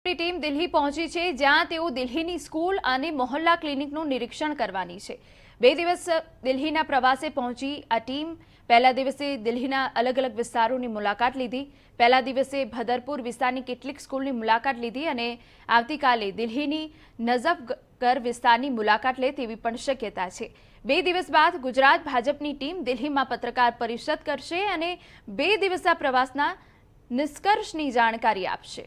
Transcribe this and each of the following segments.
Team Delhi પહોંચી છે, જ્યાં તેઓ દિલ્હીની સ્કૂલ અને મોહલ્લા ક્લિનિકનું નિરીક્ષણ કરવાની છે। 2 દિવસ દિલ્હીના પ્રવાસે પહોંચી આ ટીમ પહેલા દિવસે દિલ્હીના અલગ અલગ વિસ્તારોની મુલાકાત લીધી। પહેલા દિવસે ભદરપુર વિસ્તારની કેટલીક સ્કૂલની મુલાકાત લીધી અને આવતીકાલે દિલ્હીની નજફગઢ વિસ્તારની મુલાકાત લે તેવી પણ શક્યતા છે। 2 દિવસ બાદ ગુજરાત ભાજપની ટીમ દિલ્હીમાં પત્રકાર પરિષદ કરશે અને 2 દિવસના પ્રવાસના નિષ્કર્ષની જાણકારી આપશે।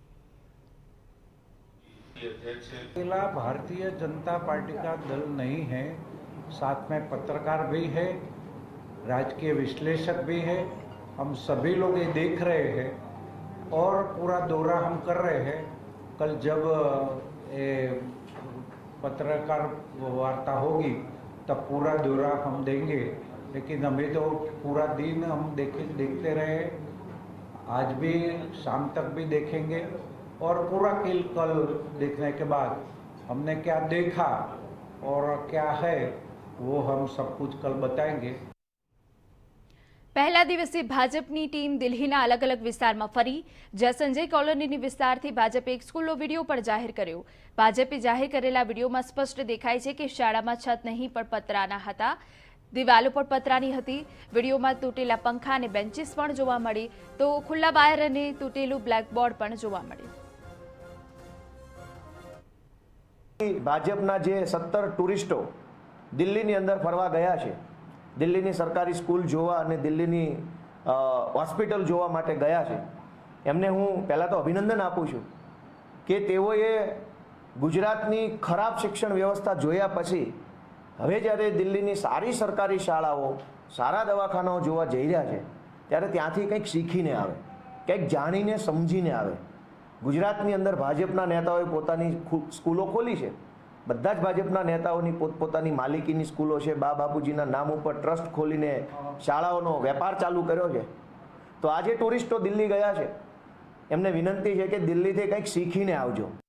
अकेला भारतीय जनता पार्टी का दल नहीं है, साथ में पत्रकार भी है, राजकीय विश्लेषक भी है। हम सभी लोग ये देख रहे हैं और पूरा दौरा हम कर रहे हैं। कल जब ये पत्रकार वार्ता होगी तब पूरा दौरा हम देंगे, लेकिन अभी तो पूरा दिन हम देखते रहे। आज भी शाम तक भी देखेंगे और पूरा कल देखने के बाद हमने क्या देखा और क्या है वो हम सब कुछ कल बताएंगे। पहला दिवसे भाजपनी टीम दिल्हीना अलग अलग विस्तारमां फरी। ज्यां संजय कॉलोनीनी विस्तारथी भाजपे एक स्कूलनो विडियो पण जाहेर कर्यो। भाजपे जाहेर करेला विडियोमां स्पष्ट देखाय छे के शाळामां छत नहीं पण पतराना हता, दिवालो पर पतरानी हती। विडियोमां तूटेला पंखा अने बेंचीस पण जोवा मळी, तो खुल्ला वायर अने तूटेલું ब्लेकबोर्ड पण जोवा मळ्યું। भाजपना जे 17 टूरिस्टो दिल्हीनी अंदर फरवा गया है, दिल्हीनी सरकारी स्कूल जोवा अने दिल्हीनी होस्पिटल जोवा माटे गया है, एमने हूँ पहला तो अभिनंदन आपू छूं के तेओए गुजरातनी खराब शिक्षण व्यवस्था जोया पछी हवे ज्यारे दिल्हीनी सारी सरकारी शाळाओ सारा दवाखानाओ जोवा जई रह्या छे त्यारे त्यांथी कंईक शीखीने आवे, कंईक जाणीने समजीने आवे। गुजरातनी अंदर भाजपना नेताओए पोतानी स्कूलों खोली है, बधा ज भाजपना नेताओनी पोतपोतानी मालिकीनी स्कूलों है, बा बापूजीना नाम पर ट्रस्ट खोलीने शाळाओनो वेपार चालू कर्यो छे। तो आज टूरिस्टो दिल्ही गया है, एमने विनंती है कि दिल्हीथी कंईक शीखीने आवजो।